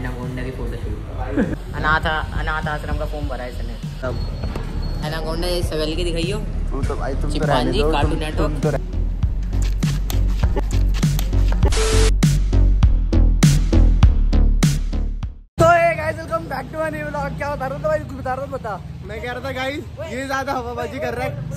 Anaconda की photo shoot. अनाथ आश्रम का फॉर्म भरा है इसने। तब एनाकोंडा ये सवेल की दिखाइयो। तो भाई तुम तो chimpanzee cartoon network. Back to new vlog. क्या बता रहा था भाई, कुछ बता रहा था, बता। मैं कह रहा था गाइस ये ज्यादा हवाबाजी कर रहा है।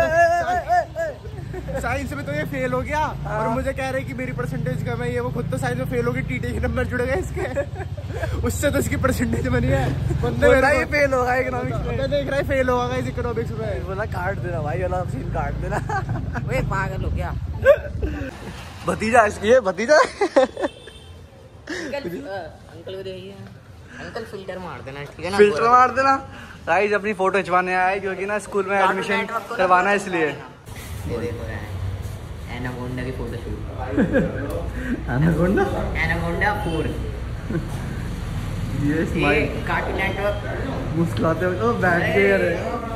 साइंस में तो ये फेल हो गया और मुझे कह रहे हैं कि मेरी परसेंटेज कम है। ये वो खुद तो साइंस में फेल हो गई, टीटी के नंबर जुड़ गए इसके। उससे तो इसकी परसेंटेज बनी है। बंदे ये फेल होगा इकोनॉमिक्स में। मैं देख रहा है फेल होगा इस इकोनॉमिक्स में। बोला काट देना भाई, वाला सीन काट देना। वे पागल हो क्या? भतीजा ये भतीजा। अंकल को देखिए, अंकल फिल्टर मार देना, ठीक है ना? फिल्टर मार देना। गाइस अपनी फोटो खिंचवाने आया है क्योंकि ना स्कूल में एडमिशन करवाना है इसलिए। ये देखो एनाकोंडा की फोटो शूट। एनाकोंडा 4 ये स्माइल कार्टून नेटवर्क। मुस्कुराते हुए तो बैठ गए रे।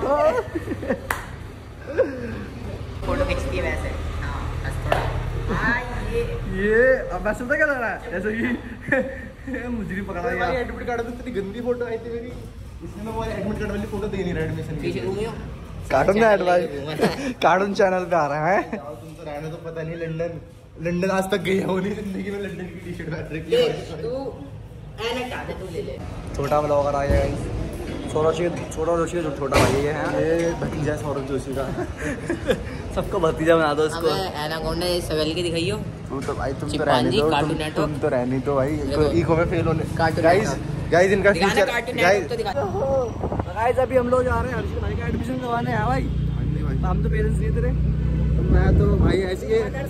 फोटो खींचती है वैसे। हाँ बस थोड़ा। हाँ ये अब वैसे तो क्या लग रहा है जैसे कि मुझे पकड़ा गया। एडमिट कार्ड में इतनी गंदी फोटो आई थी मेरी, इसलिए मैं वो एडमिट कार्ड वाली फोटो दे नहीं रहा एडमिशन की। कार्टून में एडवाइस कार्टून चैनल पे आ रहा है। तुम तो रहने तो पता नहीं, लंदन आज तक गई हो नहीं जिंदगी में। लंदन की टी शर्ट पहन रखी है तू। एना हटा दे, तू ले ले। छोटा ब्लॉगर आ गया गाइस। सौरभ जोशी का छोटा भाई है। ये भतीजा सौरभ जोशी का। सबको भतीजा बना दो इसको। एनाकोंडा ये सवेल की दिखाइयो। तो भाई तुम तो चिंपांजी रहने कार्टून दो, नेटवर्क। तुम तो रहने दो भाई। इको में फेल होने। गाइस इनका फ्यूचर गाइस अभी हम लोग जा रहे हैं हर्षित भाई का एडमिशन करवाने हैं भाई। हम तो पेरेंट्स नहीं थे, मैं तो भाई ऐसी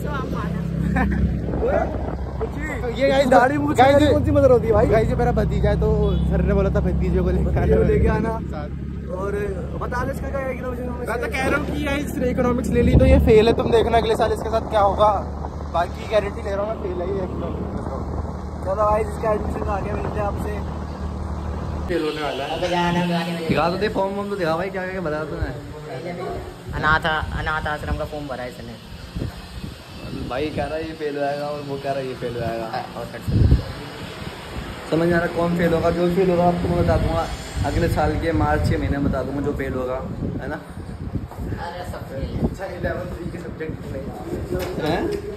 ये गाइस दाढ़ी मूंछ कौन सी मदर होती है भाई। गाइस ये मेरा भतीजा है तो सर ने बोला था भतीजे को लेके आना। और बता दे इसका क्या इकोनॉमिक्स। मैं तो कह रहा हूँ कि गाइस इकोनॉमिक्स ले ली तो ये फेल है। तुम देखना अगले साल इसके साथ क्या होगा। बाकी गारंटी ले रहा हूँ मैं, फेल है ये इकोनॉमिक्स। चलो गाइस इसका एडमिशन आगे मिलते हैं आपसे। फेल होने वाला है। दिखा तो दे फॉर्म तो दिखा भाई, क्या क्या बता तूने। अनाथ आश्रम का फॉर्म भरा है इसने। भाई कह रहा है ये फेल हो जाएगा और वो कह रहा है ये फेल हो जाएगा। और समझ आ रहा कौन फेल होगा। जो फेल होगा आपको मैं बता दूंगा अगले साल के मार्च के महीने में बता दूंगा जो फेल होगा, है ना। अरे सब फेल है। 11th के सब्जेक्ट हैं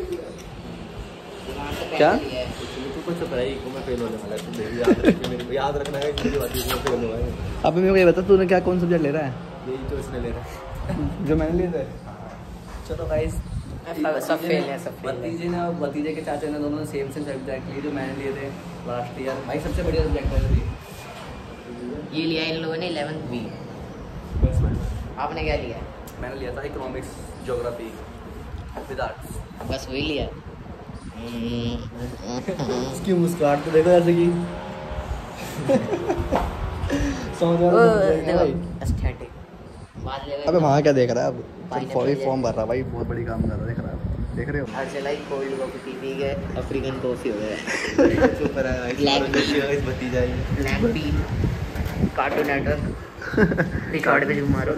क्या कुछ पढ़ाई को मैं फेल होने वाला है। मेरे को याद रखना है कि बात इसमें फेल हुआ है। अब मेरे को ये बता तूने क्या कौन सब्जेक्ट ले रहा है। यही तो इसने ले रहा है जो मैंने लिया था। चलो गाइस सब फेल है, सब फेल है। भतीजे ने और भतीजे के चाचा ने दोनों ने सेम सब्जेक्ट लिए जो मैंने लिए थे लास्ट ईयर। भाई सबसे बढ़िया सब्जेक्ट है ये लिया इन लोगों ने 11th बी। आपने क्या लिया? मैंने लिया था इकोनॉमिक्स ज्योग्राफी विद आर्ट्स। बस वही लिया। इसकी मुस्कुराहट तो देखो जैसे कि समझ आ रहा है एस्थेटिक। अबे वहाँ क्या देख रहा है अब। फॉर्म भर रहा भाई, बहुत बड़ी काम कर रहा है। देख रहा है, देख रहे हो। हर चलाई कोल्ड कॉफी पी के अफ्रीकन कॉफी हो गया। सुपर है भाई। भतीजा ही black tea cartoon network record पे जो मारो।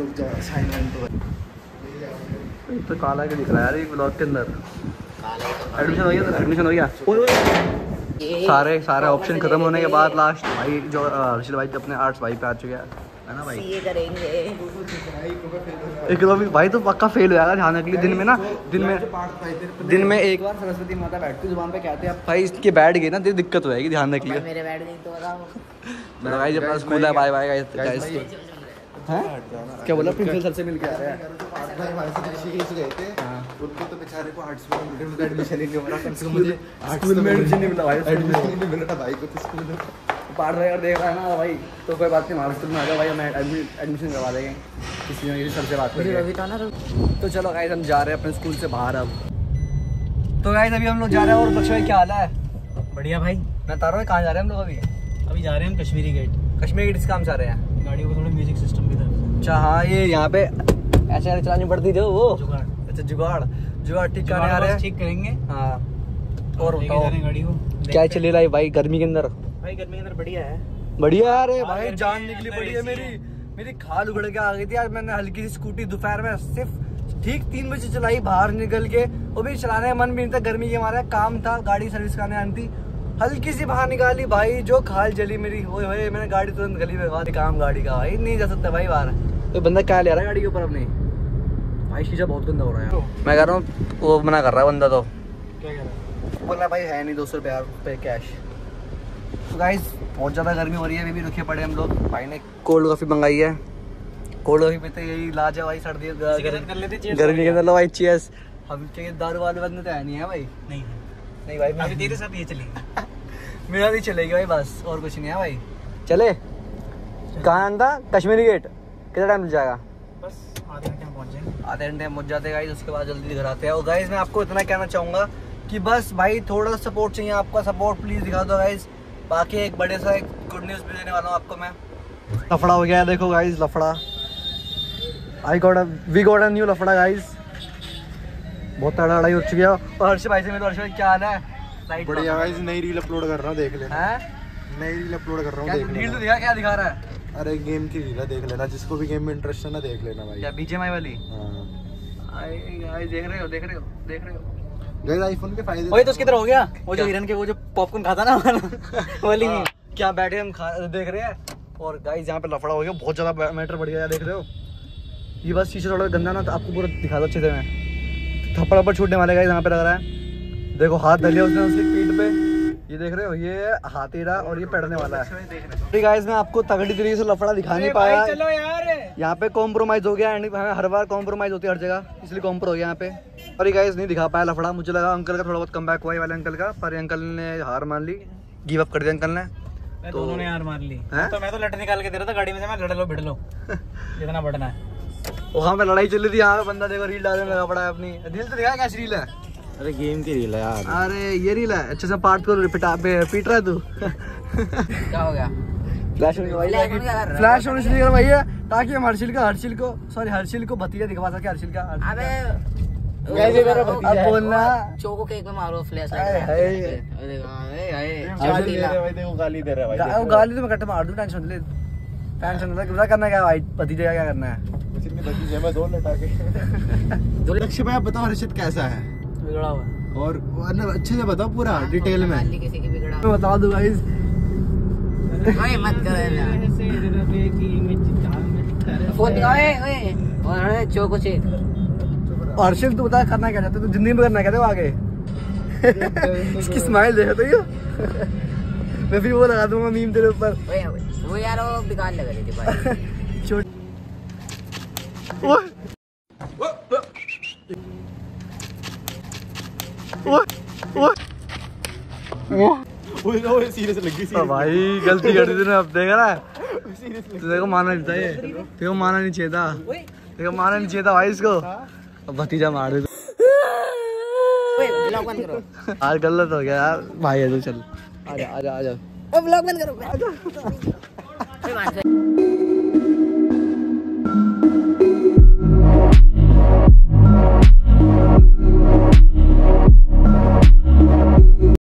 तो काला के दिख रहा है यार एक ब्लॉग के अंदर। एडमिशन हो गया, एडमिशन हो गया। सारे ऑप्शन खत्म होने के बाद लास्ट भाई जो हर्षित भाई अपने आर्ट्स भाई पे आ चुके हैं, है ना भाई। ये करेंगे इकोनॉमिक भाई तो पक्का फेल हो जाएगा। ध्यान रख ली दिन में एक बार सरस्वती माता बैठती जुबान पे कहते हैं भाई इसके बैठ गए ना तेरी दिक्कत हो जाएगी। ध्यान रख लियो। मेरे बैठ गई तो बताओ। मेरा गाइस अपना स्कूल है। Bye bye guys. हैं क्या बोला प्रिंसिपल सर से मिल के आ रहे हैं। हमारे से ऋषिकेश गए थे। उनको तो बेचारे को आर्ट्स में एडमिशन नहीं मिला। कम से कम मुझे स्कूल में एडमिशन नहीं मिला भाई। एडमिशन नहीं मिला भाई को तो स्कूल में। पार्ट ड्राइवर देख रहा है ना भाई तो कोई बात नहीं, हमारे स्कूल में आ जाओ भाई, हम एडमिशन करवा देंगे किसी न किसी सर से बात करके। तो चलो गाइस हम जा रहे हैं अपने स्कूल से बाहर अब। तो गाइस अभी हम लोग जा रहे हैं। और लक्ष्य भाई क्या हाल है? बढ़िया भाई। मैं तारो कहाँ जा रहे हैं हम लोग अभी जा रहे हैं हम कश्मीरी गेट। कश्मीर गेट किस काम जा रहे हैं? गाड़ियों को थोड़ा म्यूजिक सिस्टम की तरफ। अच्छा हाँ, ये यहाँ पे ऐसे चलानी पड़ती थी वो जुगाड़। अच्छा जुगाड़ ठीक करने आ रहे हैं। ठीक करेंगे हाँ। और गाड़ी को क्या चले रहा है भाई गर्मी के अंदर? भाई गर्मी के अंदर बढ़िया है। बढ़िया यार भाई, जान निकली पड़ी है मेरी खाल उगड़ के आ गई थी आज। मैंने हल्की सी स्कूटी दोपहर में सिर्फ ठीक 3 बजे चलाई बाहर निकल के, वो भी चलाने का मन भी नहीं था गर्मी के मारे। काम था, गाड़ी सर्विस कराने आनी थी हल्की सी बाहर निकाली भाई, जो खाल जली मेरी, ओए होए मैंने गाड़ी तुरंत गली में लगा दी। काम गाड़ी का भाई नहीं जा सकता भाई बाहर। तो बंदा क्या ले रहा है गाड़ी के ऊपर अपनी? भाई शीशा बहुत गंदा हो रहा है। मैं कह रहा हूँ वो मना कर रहा है बंदा। तो क्या कह रहा है? बोला भाई है नहीं 200 रुपये पे कैश। तो गाइस बहुत ज़्यादा गर्मी हो रही है, अभी भी रुके पड़े हम लोग। भाई ने कोल्ड कॉफ़ी मंगाई है, कोल्ड कॉफ़ी पीते यही लाज है भाई। सर्दी कर लेते गर्मी के अंदर भाई चीयर्स। हम चाहिए दारू वाले बंदे तो है नहीं है भाई। नहीं नहीं भाई अभी तेरे साथ ये चलेगी। मेरा भी चलेगी भाई, बस और कुछ नहीं है भाई। चले कहाँ आंदा? कश्मीरी गेट। कितना टाइम लग जाएगा? बस आधे घंटे में पहुंच जाएंगे। आधे घंटे में पहुंच जाते गाइस, उसके बाद जल्दी घर आते हैं। और गाइस मैं आपको इतना कहना चाहूँगा कि बस भाई थोड़ा सपोर्ट चाहिए आपका, सपोर्ट प्लीज़ दिखा दो गाइस। बाकी एक बड़े सा एक गुड न्यूज़ भी देने वाला हूँ आपको मैं। लफड़ा हो गया है देखो गाइस, लफड़ा। वी गॉट अ न्यू लफड़ा गाइस। बहुत तगड़ा लड़ाई हो चुकी है। और हर्ष भाई से मेरे, हर्ष भाई क्या हाल है? बढ़िया गाइस, नई रील अपलोड कर रहा हूँ, देख लेना। नई रील अपलोड कर रहा हूँ, देख रील लेना। तो दिखा, क्या दिखा रहा है? अरे गेम की रील है, देख लेना। जिसको भी गेम में इंटरेस्ट है ना, देख लेना भाई। क्या बीजेएमआई वाली? हाँ देख रहे हो, देख रहे हो, देख रहे हो। गाइस आईफोन के फायदे वही तो उसकी तरह हो गया, वो जो हिरन के वो जो पॉपकॉर्न खाता ना वाली नहीं। क्या बैठे हम देख रहे हैं। और गाइस यहाँ पे लफड़ा हो गया, बहुत ज्यादा मैटर बढ़ गया, देख रहे हो। ये बस शीशे थोड़ा गंदा ना, तो आपको पूरा दिखा दो अच्छे से। मैं थप्पड़ वप्पड़ छूटने वाले गाइस यहाँ पे लग रहा है। देखो हाथ डले उसने उसकी पीठ पे, ये देख रहे हो, ये हाथीरा और ये पड़ने वाला है। ठीक गाइस मैं आपको तगड़ी तरीके से लफड़ा दिखा नहीं पाया। चलो यार, यहाँ पे कॉम्प्रोमाइज हो गया, एंड हर बार कॉम्प्रोमाइज होती है हर जगह, इसलिए कॉम्प्रो हो गया यहाँ पे। और ये गाइस नहीं दिखा पाया लफड़ा। मुझे लगा अंकल का थोड़ा बहुत कम बैक हुआ है वाले अंकल का, पर अंकल ने हार मान ली, गिव अप कर दिया अंकल ने। तो उन्होंने यार मार ली। तो मैं तो लट निकाल के दे रहा था गाड़ी में से, मैं लड़ लो भिड़ लो जितना बढ़ना है। वहाँ पे लड़ाई चल रही थी, यहाँ पे बंदा देखो रील डालने लगा पड़ा है अपनी। रील तो दिखा कैसी रील है? अरे गेम की रील है यार। अरे ये रील है, अच्छे से पार्ट को पीट रहा है तू। क्या हो गया? फ्लैश होने इसलिए कर भैया ताकि हम हर्षिल को भतीजा दिखवा सके। हर्षिल का अबे अब बोलना चोको केक में मारो फ्लैश देखो गाली दे रहा है भाई। गाली तो मैं कट मार दूं, टेंशन ले, टेंशन ले। करना क्या भाई, भतीजे का क्या करना है? किसी की भतीजे में दो लटा के। लक्ष्य भाई आप बताओ हर्षित कैसा है? बिगड़ा हुआ और अच्छे से बताओ पूरा डिटेल में। किसी की बिगड़ा मैं बता दूं गाइस। ओए मत कर फोन दिखाओ। ओए चोको से हर्षिल तू बता करना क्या चाहते? तू जिंदगी में करना क्या था आगे? इसकी स्माइल देखो तो ये। मैं फिर वो लगा दूंगा मीम तेरे ऊपर। वो यार वो बेकार लग रही थी भाई। सीरियस लगी भाई गलती कर दी तूने, अब देख रहा है। तेरे को मानना नहीं चाहिए, तेरे को मानना नहीं चाहिए था, तेरे को मानना नहीं चाहिए था भाई इसको। अब भतीजा मार दे। ब्लॉग बंद करो। आज गलत हो गया यार भाई, है तो चल आजा आजा आजा। ब्लॉग बंद करो।